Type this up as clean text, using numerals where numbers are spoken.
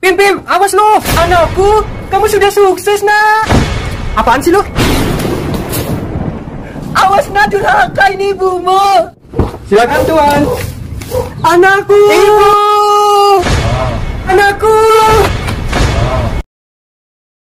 Pim, awas lu. Anakku, kamu sudah sukses, nak. Apaan sih lu? Awas, nak, durhaka ini ibumu. Silakan, Tuan. Anakku. Ibu.